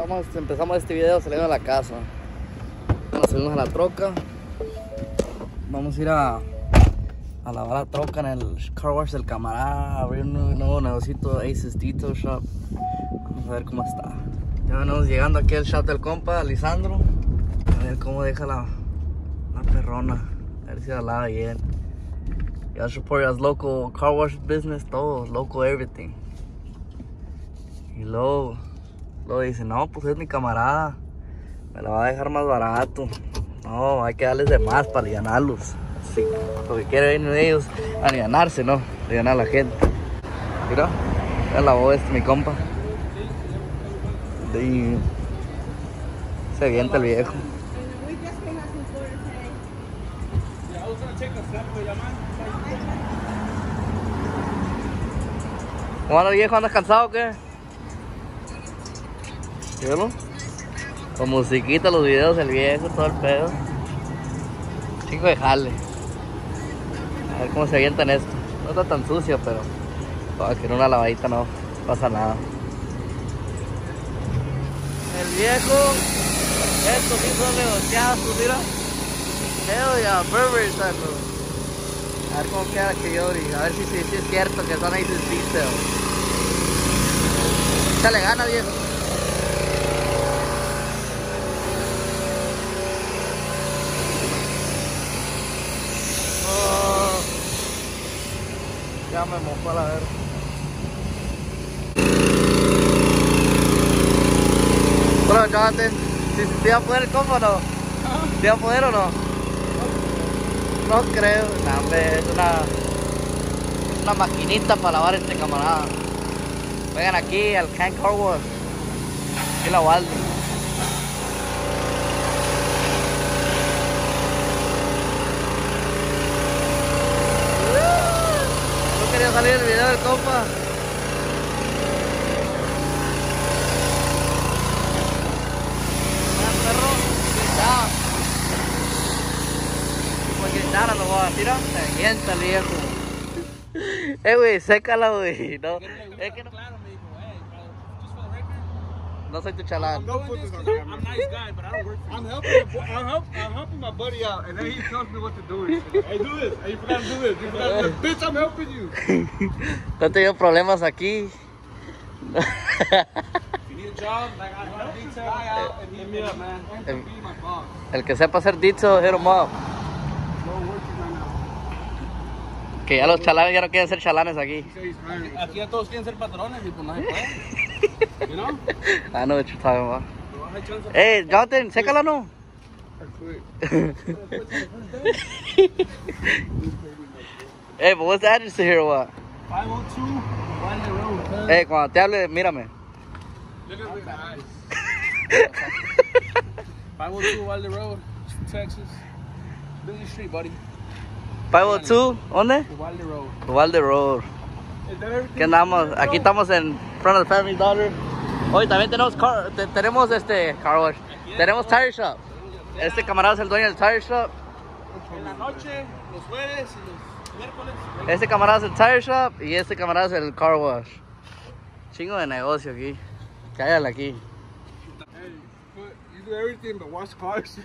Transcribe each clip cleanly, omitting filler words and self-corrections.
empezamos este video saliendo de la casa. Nos subimos a la troca. Vamos a ir a lavar la troca en el car wash del camarada, abrir un nuevo negocito, Aces Detail Shop. Vamos a ver cómo está. Ya venimos llegando aquí al shop del compa, Lisandro. A ver cómo deja la perrona. A ver si la lava bien. Ya support us local car wash business, todo, local everything. Y luego dice, no, pues es mi camarada, me la va a dejar más barato. No, hay que darles de más para alivianarlos. Sí, lo que quieren venir ellos, alivianarse, ¿no? Alivianar a la gente. Mira, ya lavó mi compa. Y se avienta el viejo. ¿Cómo anda, viejo? ¿Andas cansado o qué? ¿Vieron? Con musiquita, los videos del viejo, todo el pedo. Chico de jale. A ver cómo se avientan esto. No está tan sucio, pero para que en una lavadita no pasa nada. El viejo, estos sí son negociados, mira. Hell yeah, Burberry taco. A ver cómo queda que Yori, a ver si es cierto que son ahí sus pisos. Échale ganas, viejo. Oh, ya me mojó a la verga. Bueno, Jonathan, ¿te va a poder el combo o no? ¿Te va a poder o no? No creo, no, hombre, es una maquinita para lavar este camarada. Vengan aquí al Can Car Wash. Aquí la Waldo. No quería salir el video del compa. Nada, no va a tirar, se avienta el viejo. Güey, sécala, güey. No, es que no. No soy tu chalán. I'm a nice guy, but I don't work for you. I'm helping my buddy out, and then he tells me what to do. Hey, do this. Hey, you forgot to do this. You forgot to do this. Bitch, I'm helping you. No he tenido problemas aquí. If you need a job, like I help this guy out, and hit me up, man. Be my boss. El que sepa hacer dicho, hit him up. Que ya los chalanes ya no quieren ser chalanes aquí. Aquí ya todos quieren ser patrones y pues no se puede. You know? I know what you're talking about. Hey, Jonathan, sécala, no. Hey, but what's the address to here or what? 502 Wilder Road. Hey, cuando te hable, mírame. Look at the eyes. 502 Wilder Road, Texas. Billy Street, buddy. 502, ¿dónde? Wilder Road. Uvalde Road. ¿Qué andamos? Aquí estamos en front of the Family Dollar. Hoy también tenemos car wash. Tenemos tire shop. Este camarada es el dueño del tire shop. En la noche, los jueves y los miércoles. Este camarada es el tire shop y este camarada es el car wash. Chingo de negocio aquí. Cállale aquí. Hey, you do everything but wash cars.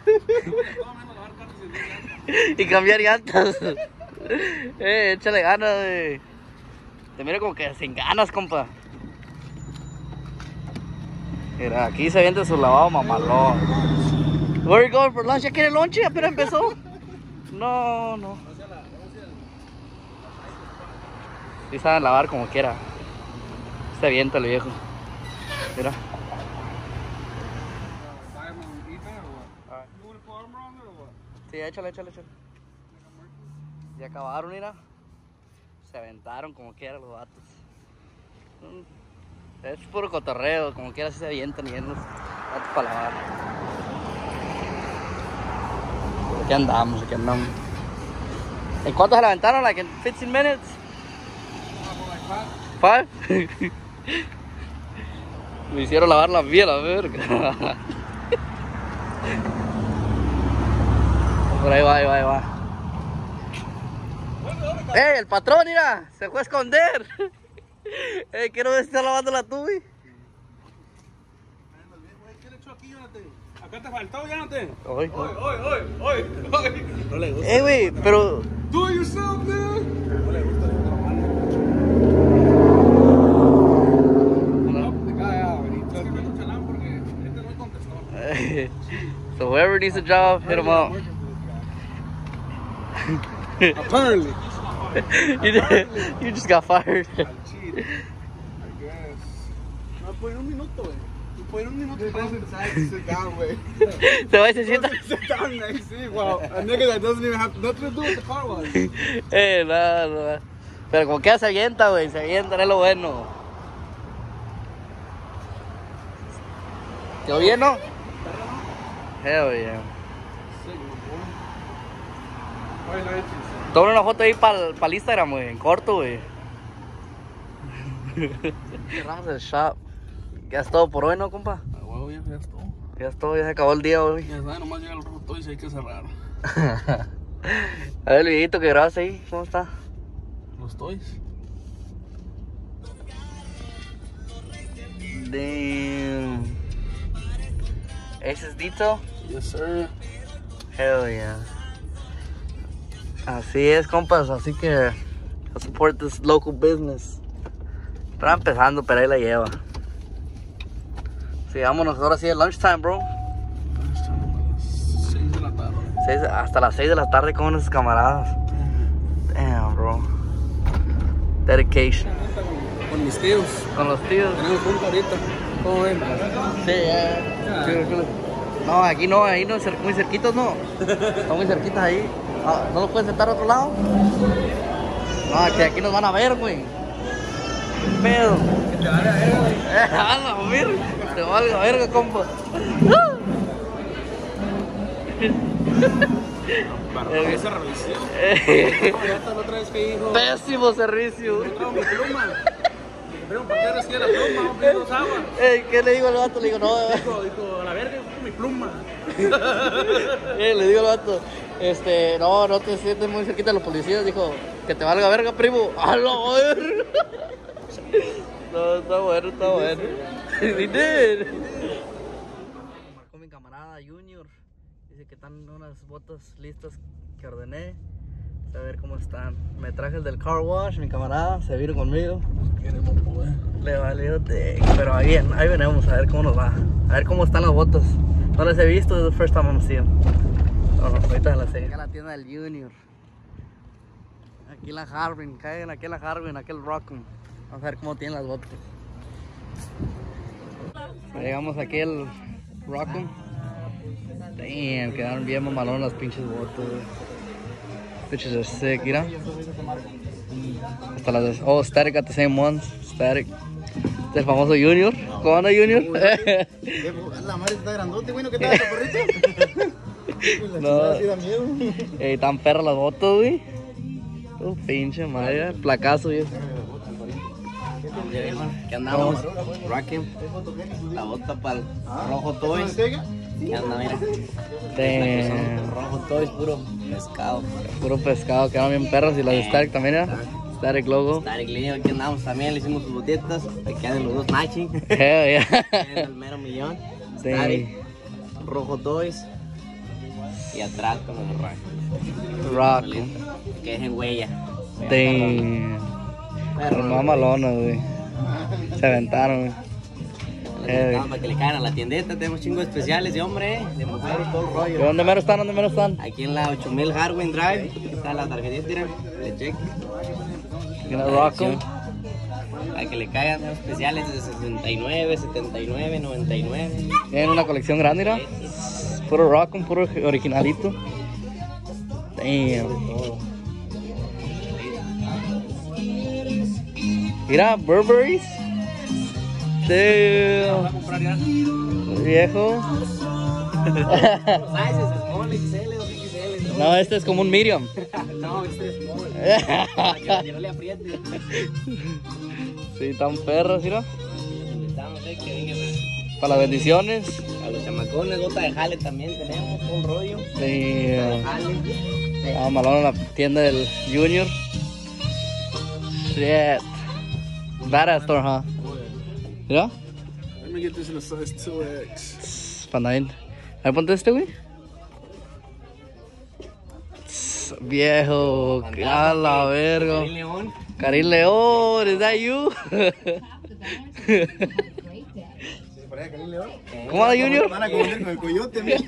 Y cambiar llantas. Échale ganas, te miro como que sin ganas, compa. Mira, aquí se viene su lavado mamalón. Where are you going for lunch? ¿Ya quiere lonche? ¿Apenas empezó? No. Sí saben lavar como quiera. Se avienta el viejo. Mira. Sí, échale. Ya acabaron, mira. Se aventaron como quiera los vatos. Es puro cotorreo, como quiera se avientan y los vatos para lavar. Aquí andamos. ¿En cuánto se la aventaron? Like in 15 minutes? 5? Me hicieron lavar la piel, la verga. Por ahí va. El patrón, mira, se fue a esconder. ¿Qué no está lavando la tubi? ¿Qué te faltó, Jonathan? Oy. Oy. No le gusta. Güey, pero... Do it yourself, dude. No le gusta la mano. No, te cae a venir. Es que me lo chalán porque este no contestó. So whoever needs a job, hit him up. Apparently. You just got fired. Al cheat, I guess. No, pues en un minuto, güey. Pues en un minuto. He goes inside to sit down, güey. Se va y se sienta. Sit down next, sí, wow. A nigga that doesn't even have nothing to do with the car wash. No. Pero como que se avienta, güey. Se avienta, es lo bueno. ¿Quedó bien, no? Hell yeah. Toma una foto ahí para el Instagram, güey. En corto, güey. Cerramos el shop. Ya es todo por hoy, ¿no, compa? Ah, huevo, ya es todo. Ya es todo, ya se acabó el día, güey. Ya está, nomás llega el roto y se hay que cerrar. A ver el videito que grabaste ahí, ¿cómo está? Los toys. Damn. ¿Ese es Dito? Yes, sir. Hell yeah. Así es, compas, así que support this local business. Está empezando, pero ahí la lleva. Sí, vámonos ahora sí de lunchtime, bro. 6 de la tarde. Hasta las 6 de la tarde con nuestros camaradas. Damn, bro. Dedication. Con mis tíos. Con los tíos. Tenemos junto ahorita. ¿Cómo ven? Sí, ya. No, aquí no, ahí no, muy cerquitos no. Están muy cerquitas ahí. ¿No nos pueden sentar a otro lado? No, que aquí nos van a ver, güey. ¿Qué pedo? Que te valga verga, güey. A ver, te valga verga, compa. Para esa revisión. Ya está la otra vez que dijo. Pésimo servicio. Yo traigo mi pluma. Pero ¿para qué recibe la pluma? No pido agua. ¿Qué le digo al vato? Le digo, no. Dijo, a la verga, con mi pluma. Le digo al vato, no te sientes muy cerquita de los policías. Dijo, que te valga verga, primo. ¡A la verga! No, está bueno. He did. Marcó mi camarada Junior. Dice que están unas botas listas que ordené. A ver cómo están. Me traje el del car wash, mi camarada. Se vino conmigo. Queremos poder. Le valió pero ahí venimos a ver cómo nos va. A ver cómo están las botas. No las he visto, es the first time I'm seeing. No, ahorita las sé. Acá en la tienda del Junior. Aquí en la Harbin, caigan aquí en la Harbin, aquí el Rockham. Vamos a ver cómo tienen las botas. Llegamos aquí al Rockham. Damn, quedaron bien mamalonas las pinches botas, güey. Bitches are sick, mira. Hasta las de... Static got the same ones. Static. Este es el famoso Junior. ¿Cómo anda, Junior? La madre está grandote, güey, ¿no? ¿Qué tal, chaparrito? No. Tan perras las botas, güey. Tu pinche madre. Placazo, güey. ¿Qué andamos? Rocking. La bota para el Rojo Toys. ¿Qué anda, mira? Rojo Toys, puro pescado. Puro pescado, quedaron bien perras. Y las de Static también, ¿ya? Static logo. Static Leo, aquí andamos también, le hicimos sus botitas. Te quedan los dos matching. Hell yeah. El mero millón. Static, Rojo Toys. Y atrás con los Rock. Que es en huella. Damn. Pero mamalonas, güey. Se aventaron, güey. Para que le caigan a la tiendeta, tenemos chingos especiales de hombre, de mujer y todo el rollo. ¿Dónde mero están? ¿Dónde mero están? Aquí en la 8000 Harwin Drive, aquí está la tarjetita, mira, le check. Aquí en el Rockham. Para que le caigan especiales de 69, 79, 99. Tienen una colección grande, mira. Puro Rockham, puro originalito. Damn. Mira, Burberry's. Damn. Viejo. No, este es como un medium. No, este es small. Para que no le apriete. Sí, tan perros, ¿no? Que vengan para las bendiciones. a los chamacones, bota de jale también tenemos, todo el rollo. Sí. Jale. Ah, malón en la tienda del Junior. Shit. Badass store, huh? ¿Ya? Let me get this in a size 2X. Para andar Ahí ponte este, güey. Viejo, a la verga. Karim León. Karim León, is that you? ¿Cómo anda, Junior? Van a comer con el coyote, mira.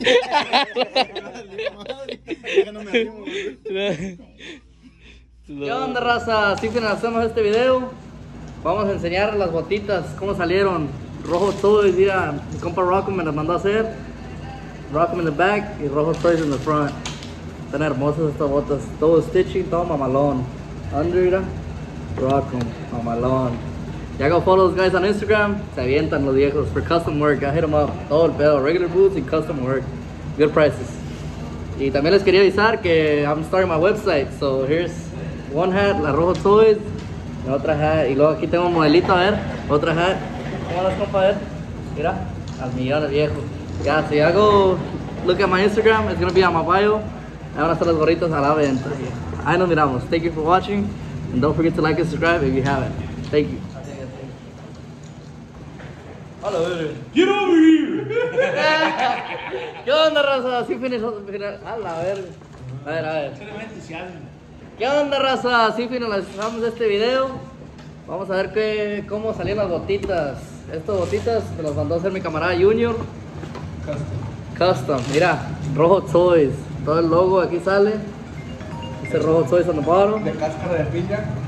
¿Qué onda, raza? Así finalizamos este video. Vamos a enseñar las botitas, cómo salieron. Rojo Toys, mira, mi compa Rocco me las mandó a hacer. Rocco in the back y Rojo Toys in the front. Están hermosas estas botas, todo stitching, todo mamalón. Under, mira, Rocco, mamalón. Ya go follow those guys on Instagram, se avientan los viejos for custom work. I hit them up, todo el pedo, regular boots y custom work. Good prices. Y también les quería avisar que I'm starting my website, so here's one hat, la Rojo Toys, la otra hat, y luego aquí tengo un modelito, a ver, otra hat. ¿Cómo las compa? A ver, mira, al millón el viejo. Ya, si hago, look at my Instagram, it's gonna be on my bio. Ahí van a estar las gorritas a la venta. Ahí nos miramos. Thank you for watching, and don't forget to like and subscribe if you haven't. Thank you. Get over here! ¿Qué onda, raza? Así finalizamos. A la verga. A ver. ¿Qué onda, raza? Así finalizamos este video. Vamos a ver cómo salían las botitas. Estas botitas me las mandó a hacer mi camarada Junior. Custom. Mira, Rojo Toys. Todo el logo aquí sale. Este Rojo Toys on the bottom. De cáscara de piña.